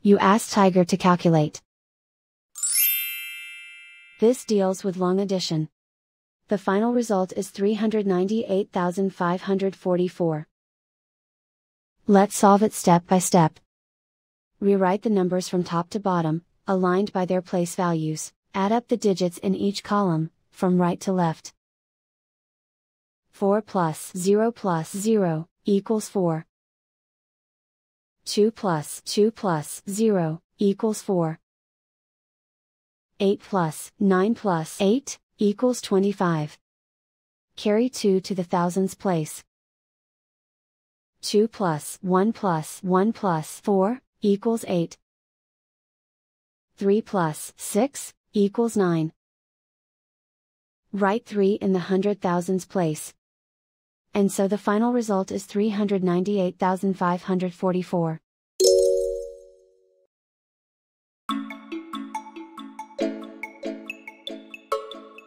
You ask Tiger to calculate. This deals with long addition. The final result is 398,544. Let's solve it step by step. Rewrite the numbers from top to bottom, aligned by their place values. Add up the digits in each column, from right to left. 4 plus 0 equals 4. 2 plus 0 equals 4. 8 plus 9 plus 8 equals 25. Carry 2 to the thousands place. 2 plus 1 plus 4 equals 8. 3 plus 6 equals 9. Write 3 in the hundred thousands place. And so the final result is 398,544.